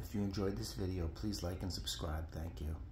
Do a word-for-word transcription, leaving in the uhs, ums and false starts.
If you enjoyed this video, please like and subscribe. Thank you.